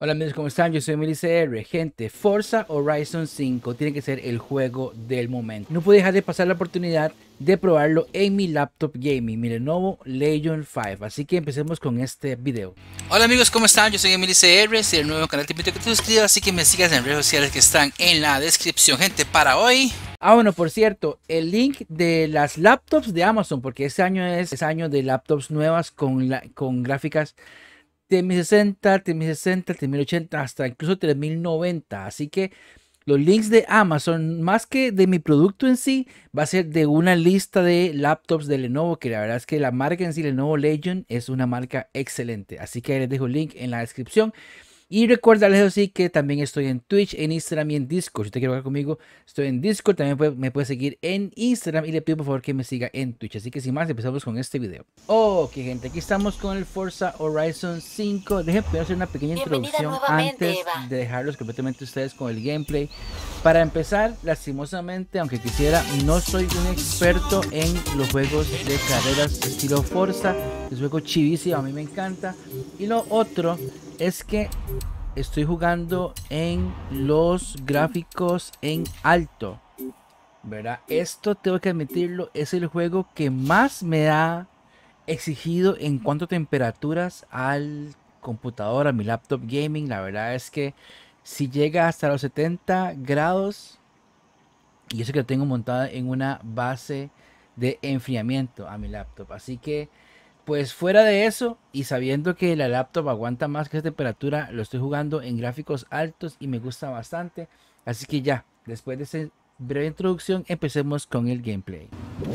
Hola amigos, ¿cómo están? Yo soy Emily CR. Gente, Forza Horizon 5 tiene que ser el juego del momento. No pude dejar de pasar la oportunidad de probarlo en mi laptop gaming, mi Lenovo Legion 5. Así que empecemos con este video. Hola amigos, ¿cómo están? Yo soy Emily CR, si eres nuevo en el canal te invito a que te suscribas, así que me sigas en redes sociales que están en la descripción. Gente, para hoy... Bueno, por cierto, el link de las laptops de Amazon, porque este año es año de laptops nuevas con gráficas 3060, 3060, 3080, hasta incluso 3090. Así que los links de Amazon, más que de mi producto en sí, va a ser de una lista de laptops de Lenovo, que la verdad es que la marca en sí, Lenovo Legion, es una marca excelente. Así que les dejo el link en la descripción. Y recuerda, eso sí, que también estoy en Twitch, en Instagram y en Discord. Si te quieres jugar conmigo, estoy en Discord. También me puedes seguir en Instagram y le pido por favor que me siga en Twitch. Así que sin más, empezamos con este video. Ok, gente, aquí estamos con el Forza Horizon 5. Déjenme primero hacer una pequeña Bienvenida introducción nuevamente, antes Eva. de dejarlos completamente ustedes con el gameplay. Para empezar, lastimosamente, aunque quisiera, no soy un experto en los juegos de carreras estilo Forza. Es un juego chivísimo, a mí me encanta. Y lo otro es que estoy jugando en los gráficos en alto, ¿verdad? Esto tengo que admitirlo, es el juego que más me ha exigido en cuanto a temperaturas al computador, a mi laptop gaming. La verdad es que si llega hasta los 70 grados, y eso que lo tengo montada en una base de enfriamiento a mi laptop. Así que pues fuera de eso, y sabiendo que la laptop aguanta más que esa temperatura, lo estoy jugando en gráficos altos y me gusta bastante. Así que ya, después de esa breve introducción, empecemos con el gameplay.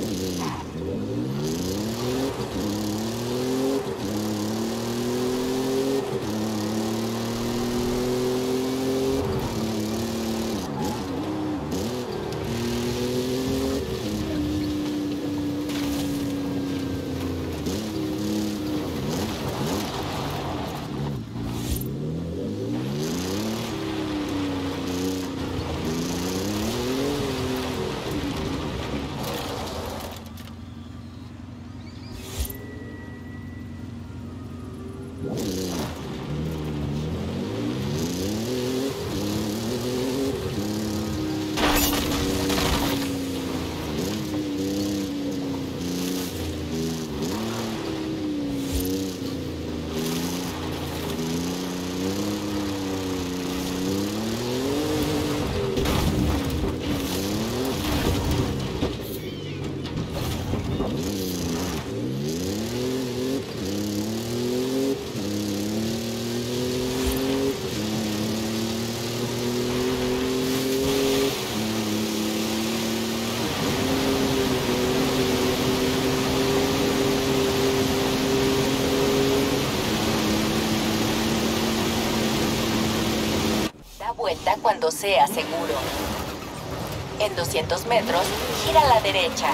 Da vuelta cuando sea seguro. En 200 metros, gira a la derecha.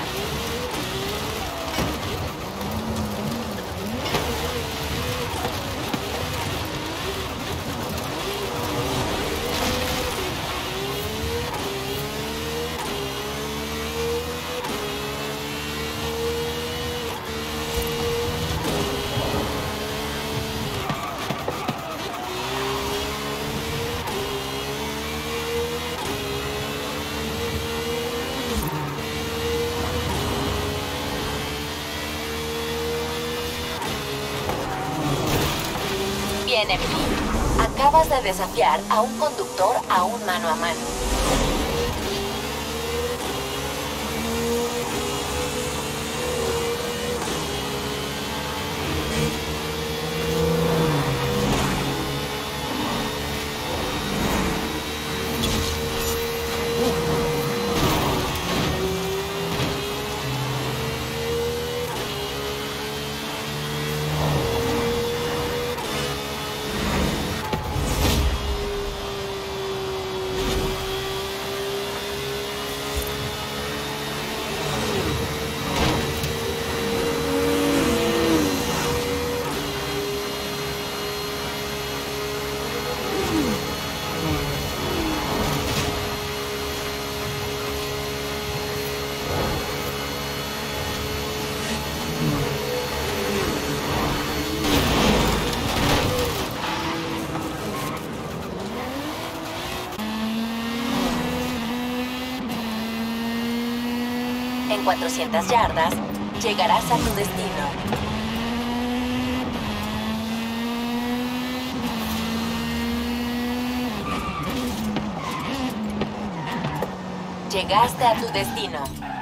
Bien, Emily. Acabas de desafiar a un conductor a un mano a mano. En 400 yardas, llegarás a tu destino. Llegaste a tu destino.